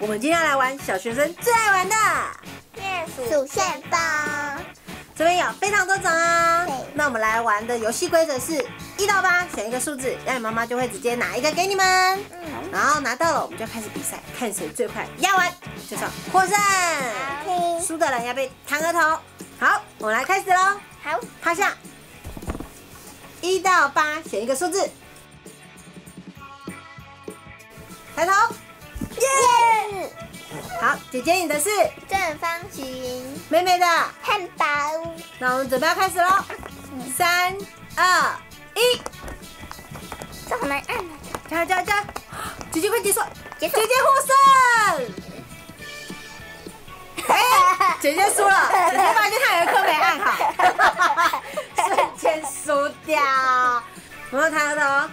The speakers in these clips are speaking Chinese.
我们今天要来玩小学生最爱玩的数线包。 这边有非常多种哦。 对， 那我们来玩的游戏规则是1到8，选一个数字，让你妈妈就会直接拿一个给你们。然后拿到了，我们就开始比赛，看谁最快压完就算获胜。输的人要被弹额头。好，我们来开始喽。 好， 趴下。1到8，选一个数字。抬头。 耶！ 好，姐姐你的是正方形， 妹妹的。 汉堡。 那我们准备要开始喽。3、2、1， 这好难按啊！ 加加加！姐姐快结束， 结束姐姐获胜。哎，姐姐输了，姐姐发现她有一颗没按好，瞬间输掉。有没有弹额头？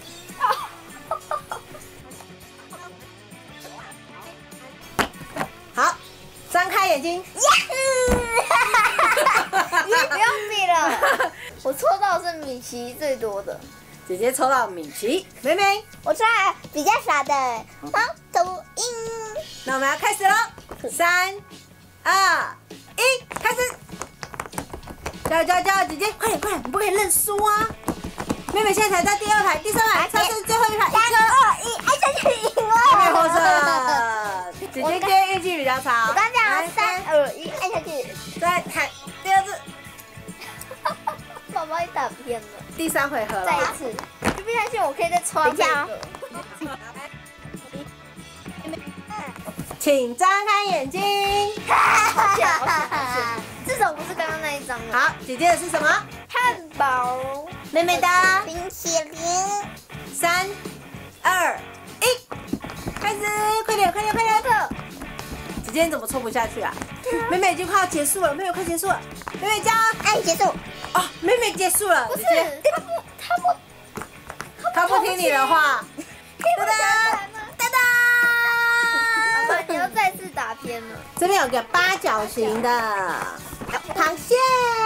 好，张开眼睛。 你不用比了，我抽到的是米奇最多的。 姐姐抽到米奇，妹妹。 我抽到比较少的猫头鹰。 那我们要开始喽！3、2、1，开始！加油加油加油！姐姐，快点快点，你不可以认输啊！妹妹现在才在第2排、第3排，她是最后一排，1颗。 3、2、1，按下去赢了。 妹妹获胜。姐姐今天运气比较差。 我刚讲3、2、1，按下去。 再弹第2次， 宝宝也打偏了。 第3回合了。 再一次，就不相信我可以再抽到这个。 请张开眼睛。 好险好险好险！至少不是刚刚那一张了。 好，姐姐的是什么？ 汉堡。 妹妹的。 冰淇淋。 3、2、1，开始！快点快点快点！姐姐你怎么抽不下去啊？妹妹已经快要结束了，妹妹快结束了，妹妹加油！ 按结束。 哦，妹妹结束了， 不是姐姐她不听你的话。 哒哒哒哒！妈妈，你又再次打偏了。 这边有个8角形的螃蟹、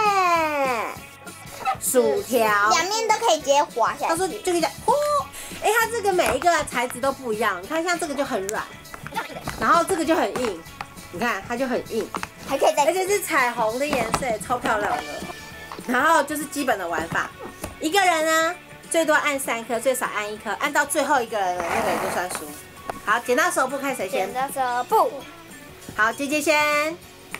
薯条， 两面都可以直接滑下去。 他说就可以讲哦，哎，它这个每一个材质都不一样，你看像这个就很软，然后这个就很硬，你看它就很硬， 还可以再， 而且是彩虹的颜色，超漂亮的。然后就是基本的玩法，一个人呢最多按3颗，最少按1颗，按到最后一个人的那个人就算输。好，剪刀石头布，看谁先。 剪刀石头布。 好，姐姐先。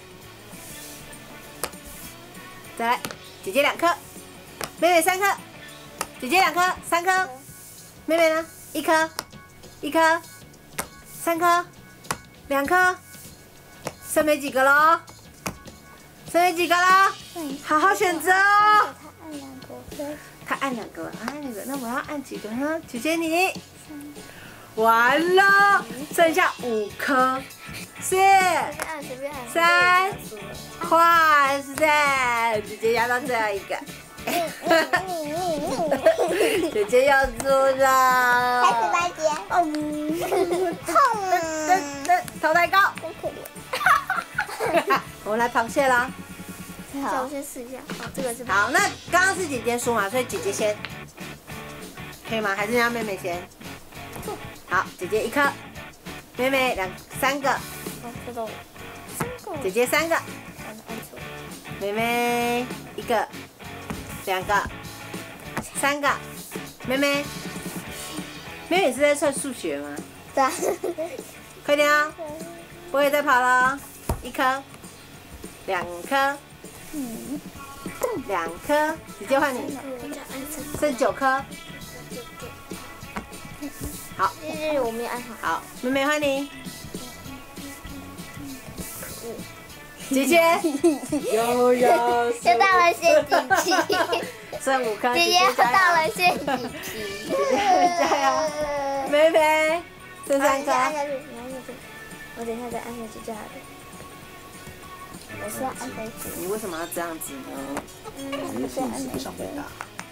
再来，姐姐2颗，妹妹3颗，姐姐2颗，3颗，妹妹呢？1颗，1颗，3颗，2颗，剩没几个喽？剩没几个喽？好好选择哦。他按2个了，按2个，那我要按几个呢？姐姐你。完了，剩下5颗，4、3，快4，姐姐压到最后一个，姐姐要输了。 开始吧，姐。痛， 头太高。 真可怜。 我们来螃蟹啦。 好，我先试一下。好，这个是。 好，那刚刚是姐姐输嘛，所以姐姐先，可以吗？还是让妹妹先？好，姐姐1颗，妹妹3个，姐姐3个，妹妹1个、2个、3个，妹妹是在算数学吗？ 对啊。 快点啊！不会再跑了，1颗、2颗、2颗，姐姐换你，剩9颗。好， 我没有按好。 好，妹妹换你。姐姐又要又到了陷阱期， 剩5颗， 姐姐又到了陷阱期， 姐姐加油！妹妹剩3颗， 按下去，你按下去，我等一下再按下去就好了。我是要按下去。 你为什么要这样子呢？ 你是不是不想回答？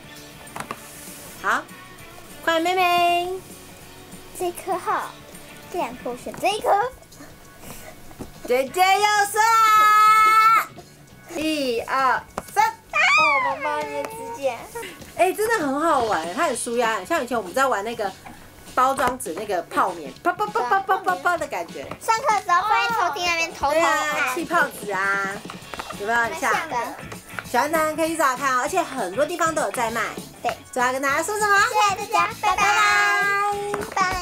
好，快妹妹。 这颗好，这2颗我选这1颗。 姐姐又输啦！1、2、3。 哦，妈妈你的指甲。 哎，真的很好玩，它很舒压。像以前我们在玩那个包装纸那个泡棉，啪啪啪啪啪啪啪的感觉。 上课的时候放在抽屉那边偷对啊， 按。 气泡纸啊，有没有很像？喜欢的人可以去找找看哦，而且很多地方都有在卖。 对， 最后要跟大家说什么？ 谢谢大家，拜拜。拜。